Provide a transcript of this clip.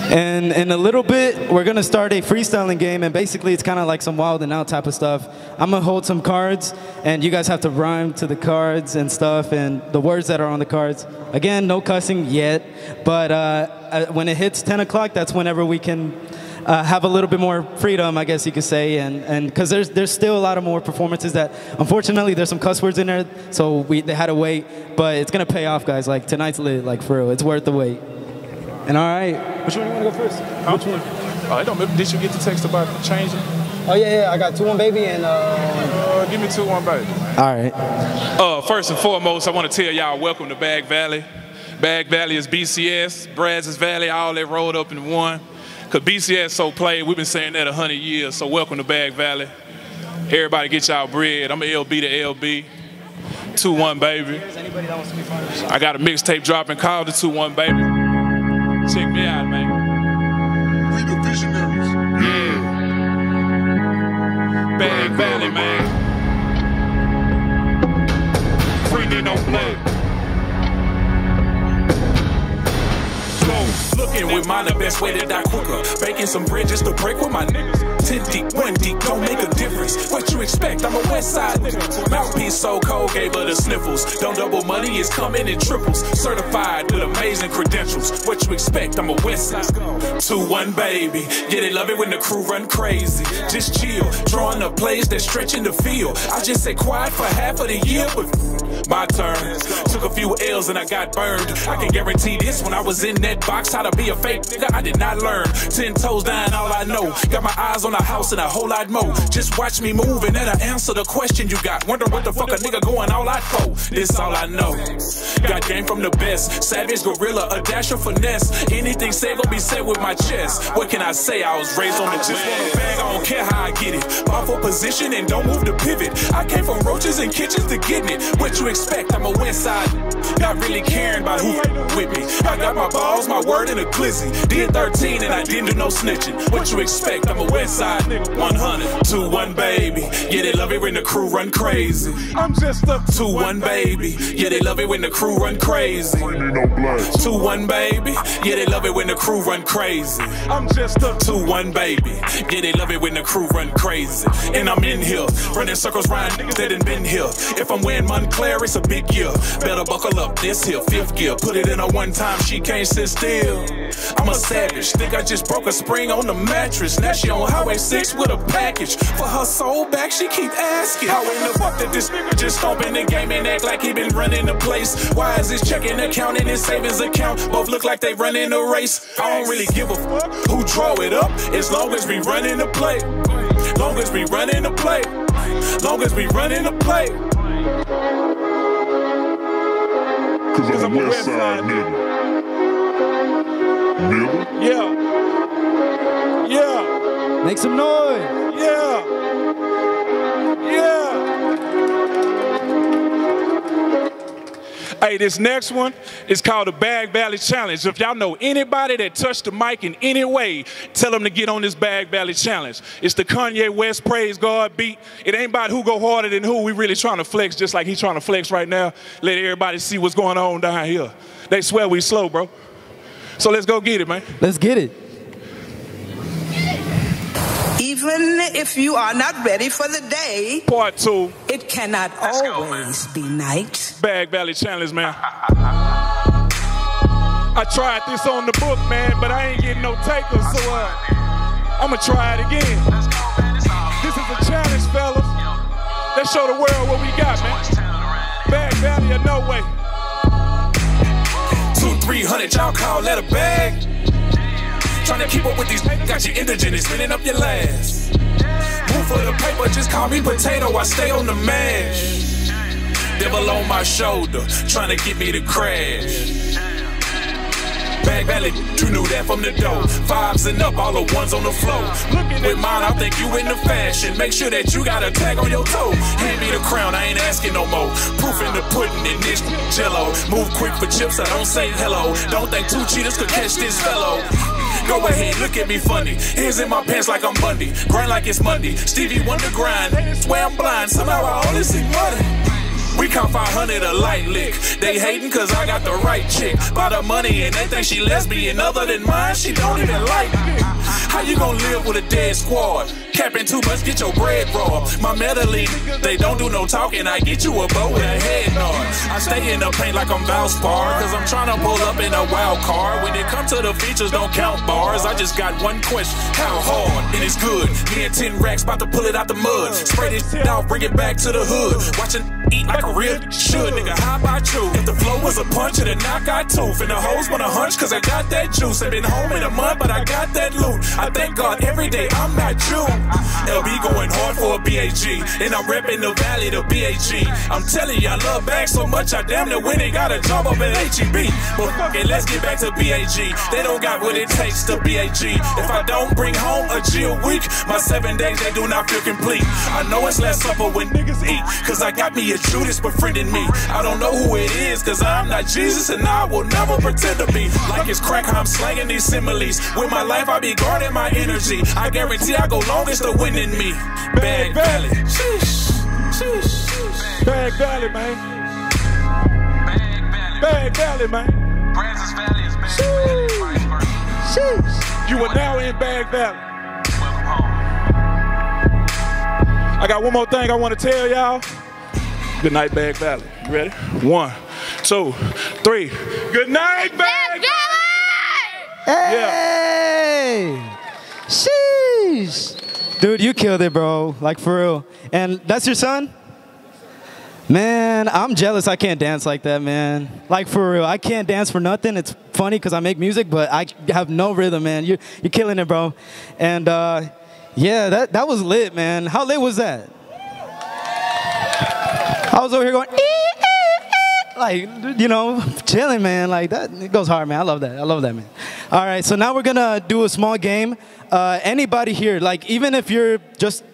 And in a little bit, we're gonna start a freestyling game, and basically it's kind of like some wild and out type of stuff. I'm gonna hold some cards, and you guys have to rhyme to the cards and stuff, and the words that are on the cards. Again, no cussing yet, but when it hits 10 o'clock, that's whenever we can have a little bit more freedom, I guess you could say, and because there's still a lot of more performances that, unfortunately, there's some cuss words in there, so they had to wait, but it's gonna pay off, guys. Like, tonight's lit, like, for real. It's worth the wait. And all right, which one you want to go first? Huh? Which one? I don't remember. Did you get the text about changing? Oh, yeah, I got 2-1 Baby and... Give me 2-1 Baby. All right. First and foremost, I want to tell y'all welcome to Bag Valley. Bag Valley is BCS, Brazos Valley, all that rolled up in one. Because BCS so played, we've been saying that 100 years, so welcome to Bag Valley. Everybody get y'all bread. I'm a LB to LB. 2-1 Baby. I got a mixtape dropping called the 2-1 Baby. Check me out, man. We the visionaries. Yeah. Bag Valley, man. Free Nino Blood. Looking with mine the best way to die quicker. Baking some bread just to break with my niggas. 10 deep, 1 deep, don't make a difference. What you expect? I'm a West Side nigga. Mouthpiece so cold, gave her the sniffles. Don't double money, it's coming in triples. Certified with amazing credentials. What you expect? I'm a West Side. 2-1 Baby. Yeah, they love it when the crew run crazy. Just chill, drawing up plays that stretching the field. I just say quiet for half of the year, but my turn. Took a few L's and I got burned. I can guarantee this, when I was in that box, how to be a fake nigga, I did not learn. 10 toes down, all I know. Got my eyes on the house and a whole lot more. Just watch me move and then I answer the question you got. Wonder what the fuck a nigga going all out for. This all I know. Got game from the best. Savage gorilla, a dash of finesse. Anything said gon' be said with my chest. What can I say? I was raised on the just want a bag, I don't care how I get it. Ball for position and don't move the pivot. I came from roaches and kitchens to getting it. What you expect? I'm a West Side. Not really caring about who with me. I got my balls, my word, and a glizzy. Did 13 and I didn't do no snitching. What you expect? I'm a West Side nigga. 100. 2-1 Baby. Yeah, they love it when the crew run crazy. I'm just a 2-1 Baby. Yeah, they love it when the crew run crazy. 2-1 Baby. Yeah, they love it when the crew run crazy. I'm just a 2-1 Baby. Yeah, they love it when the crew run crazy. And I'm in here, running circles round niggas that done been here. If I'm wearing Montclair, it's a big year. Better buckle up, this here, 5th gear. Put it in a one time, she can't sit still. I'm a savage, think I just broke a spring on the mattress. Now she on Highway 6 with a package. For her soul back, she keep asking, how in the fuck did this nigga just open the game and act like he been running the place? Why is his checking account and his savings account both look like they running a race? I don't really give a fuck who draw it up, as long as we running the play. Long as we running the play. Long as we running the play. Cause I'm a West Side nigga. Nigga? Yeah. Yeah. Make some noise. Yeah. Yeah. Hey, this next one is called the Bag Valley Challenge. If y'all know anybody that touched the mic in any way, tell them to get on this Bag Valley Challenge. It's the Kanye West Praise God beat. It ain't about who go harder than who. We really trying to flex just like he's trying to flex right now. Let everybody see what's going on down here. They swear we slow, bro. So let's go get it, man. Let's get it. Even if you are not ready for the day, Part 2. it cannot always be night. Bag Valley Challenge, man. I tried this on the book, man, but I ain't getting no takers, so I'ma try it again. This is a challenge, fellas. Let's show the world what we got, man. Bag Valley or no way. 200-300, y'all call that a bag? Trying to keep up with these got you indigent and spinning up your last. Move for the paper, just call me potato, I stay on the mash. Devil on my shoulder, trying to get me to crash. Bag Valley, you knew that from the door. 5s and up, all the ones on the floor. With mine, I think you in the fashion. Make sure that you got a tag on your toe. Hand me the crown, I ain't asking no more. Proof in the pudding in this jello. Move quick for chips, I don't say hello. Don't think 2 cheaters could catch this fellow. Go ahead, look at me funny. Hands in my pants like I'm Bundy. Grind like it's Monday. Stevie Wonder grind. Swear I'm blind, somehow I only see money. We count 500 a light lick. They hating cause I got the right chick. By the money and they think she lesbian. Other than mine, she don't even like me. How you gonna live with a dead squad? Capping too much, get your bread raw. My meddling, they don't do no talking. I get you a bow with a head nod. I stay in the paint like I'm Valspar, cause I'm trying to pull up in a wild card. When it comes to the features, don't count bars. I just got one question, how hard? And it's good. Me and 10 racks, about to pull it out the mud. Spray this shit out, bring it back to the hood. Watching eat like a real should, nigga, how about you? If the flow was a punch, it'd knock out tooth. And the hoes wanna hunch, cause I got that juice. I've been home in a month, but I got that loot. I thank God every day I'm not you. LB going hard for a BAG, and I'm repping the valley, the BAG. I'm telling you, I love bags so much, I damn near went and got a job up at HEB. But fuck it, let's get back to BAG. They don't got what it takes to BAG. If I don't bring home a G a week, my 7 days, they do not feel complete. I know it's last supper when niggas eat, cause I got me a Judas befriending me. I don't know who it is, cause I'm not Jesus, and I will never pretend to be. Like it's crack, I'm slanging these similes. With my life, I be guarding my energy. I guarantee I go longest to winning me. Bag Valley. Sheesh. Sheesh. Sheesh. Bag Valley, man. Bag Valley, man. Brazos Valley is Bag Valley, vice versa. Sheesh. You are now in Bag Valley. I got one more thing I want to tell y'all. Good night, Bag Valley. You ready? 1, 2, 3. Good night, Bag Valley! Hey! Yeah. Sheesh! Dude, you killed it, bro. Like, for real. And that's your son? Man, I'm jealous I can't dance like that, man. Like, for real. I can't dance for nothing. It's funny because I make music, but I have no rhythm, man. You're killing it, bro. And, yeah, that was lit, man. How lit was that? I was over here going, like, you know, chilling, man. Like, that, it goes hard, man. I love that. I love that, man. All right, so now we're going to do a small game. Anybody here, like, even if you're just